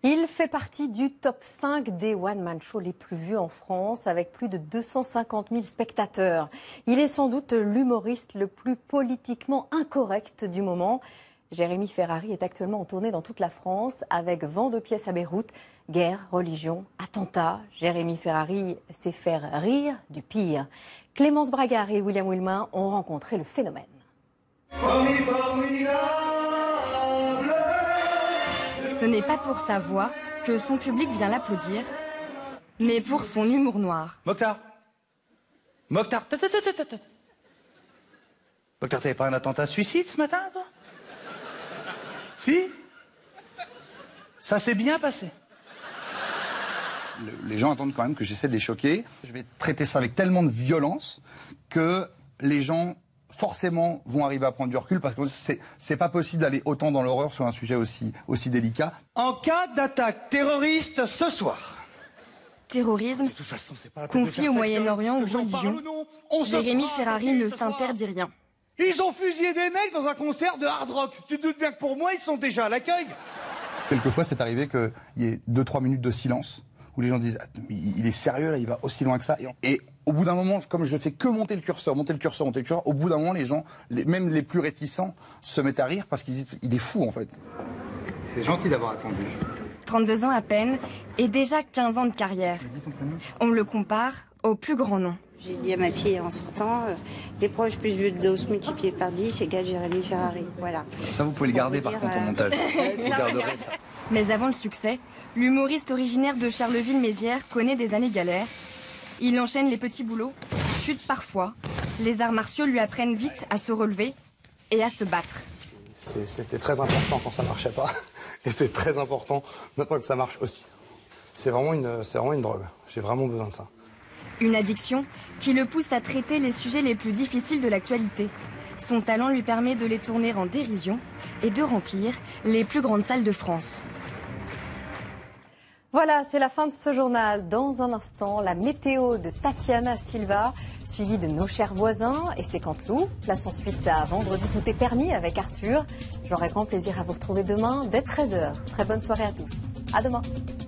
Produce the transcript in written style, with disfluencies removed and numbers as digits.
Il fait partie du top 5 des one-man shows les plus vus en France, avec plus de 250 000 spectateurs. Il est sans doute l'humoriste le plus politiquement incorrect du moment. Jérémy Ferrari est actuellement en tournée dans toute la France, avec vent de pièces à Beyrouth, guerre, religion, attentats. Jérémy Ferrari sait faire rire du pire. Clémence Bragard et William Wilmin ont rencontré le phénomène. Ce n'est pas pour sa voix que son public vient l'applaudir, mais pour son humour noir. Mokhtar, Mokhtar, Mokhtar, t'avais pas un attentat suicide ce matin, toi? Si? Ça s'est bien passé. Les gens attendent quand même que j'essaie de les choquer. Je vais traiter ça avec tellement de violence que les gens forcément vont arriver à prendre du recul, parce que c'est pas possible d'aller autant dans l'horreur sur un sujet aussi délicat. En cas d'attaque terroriste ce soir. Terrorisme, conflit au Moyen-Orient ou religion, Jérémy Ferrari ne s'interdit rien. Ils ont fusillé des mecs dans un concert de hard rock. Tu te doutes bien que pour moi, ils sont déjà à l'accueil. Quelquefois, c'est arrivé qu'il y ait 2-3 minutes de silence, où les gens disent « il est sérieux là, il va aussi loin que ça ». Et au bout d'un moment, comme je fais que monter le curseur, au bout d'un moment, les gens, même les plus réticents, se mettent à rire parce qu'ils disent « il est fou en fait ». C'est gentil d'avoir attendu. 32 ans à peine et déjà 15 ans de carrière. On le compare au plus grand nom. J'ai dit à ma fille en sortant, les proches plus de doses multipliées par 10 égale Jérémy Ferrari. Voilà. Ça, vous pouvez le garder par contre au montage. Vous garderez ça. Mais avant le succès, l'humoriste originaire de Charleville-Mézières connaît des années galères. Il enchaîne les petits boulots, chute parfois. Les arts martiaux lui apprennent vite à se relever et à se battre. C'était très important quand ça marchait pas. Et c'est très important maintenant que ça marche aussi. C'est vraiment une drogue. J'ai vraiment besoin de ça. Une addiction qui le pousse à traiter les sujets les plus difficiles de l'actualité. Son talent lui permet de les tourner en dérision et de remplir les plus grandes salles de France. Voilà, c'est la fin de ce journal. Dans un instant, la météo de Tatiana Silva, suivie de nos chers voisins et c'est Canteloup. Place ensuite à Vendredi Tout est permis avec Arthur. J'aurai grand plaisir à vous retrouver demain dès 13h. Très bonne soirée à tous. À demain.